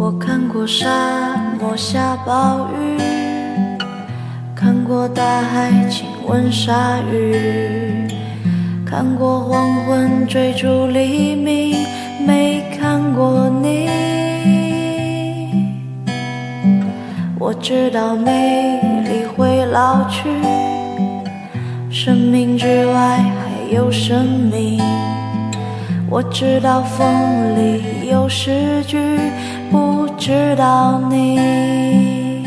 我看过沙漠下暴雨，看过大海亲吻鲨鱼，看过黄昏追逐黎明，没看过你。我知道美丽会老去，生命之外还有生命。我知道风里有诗句，不知道你。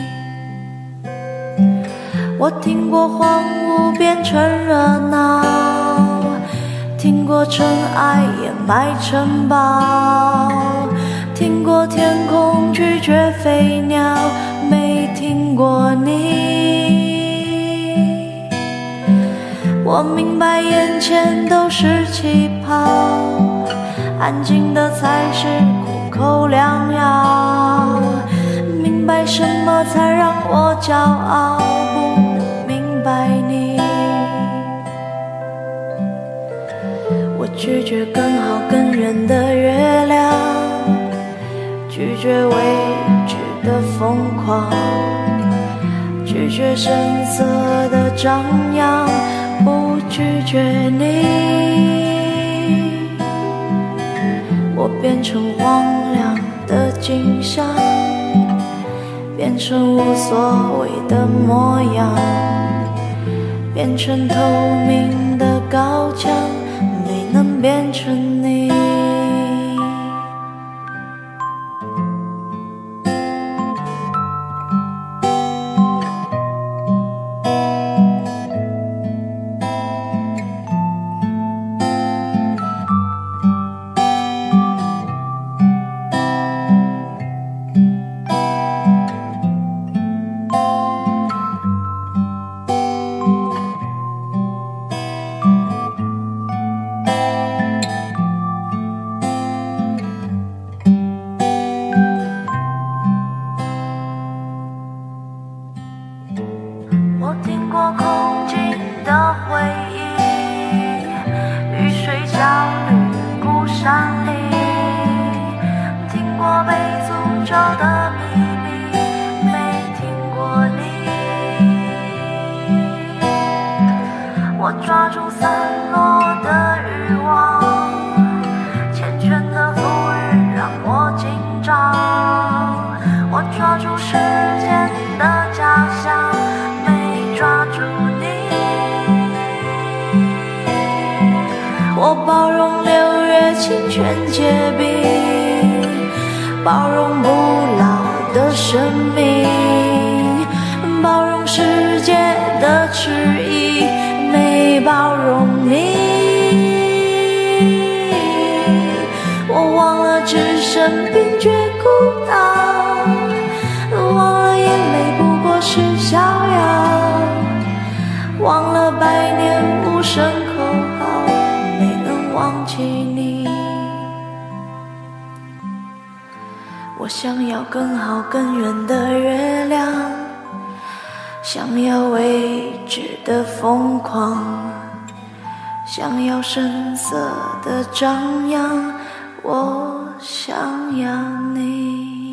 我听过荒芜变成热闹，听过尘埃掩埋城堡，听过天空拒绝飞鸟，没听过你。我明白眼前都是气泡，安静的才是苦口良药。明白什么才让我骄傲，不明白你。我拒绝更好更圆的月亮，拒绝未知的疯狂，拒绝声色的张扬，不拒绝你。我变成荒凉的景象，变成无所谓的模样，变成透明的高墙，没能变成你。我听过空境的回忆，雨水焦虑孤山里，听过被诅咒的秘密，没听过你。我抓住散落的欲望，缱绻的浮云让我紧张，我抓住时间的假象，抓住你。我包容六月清泉结冰，包容不老的生命，包容世界的迟疑，没包容你。我忘了置身冰绝孤岛，忘了眼泪不过是逍遥，忘了百年无声口号，没能忘记你。我想要更好更圆的月亮，想要未知的疯狂，想要声色的张扬，我想要你。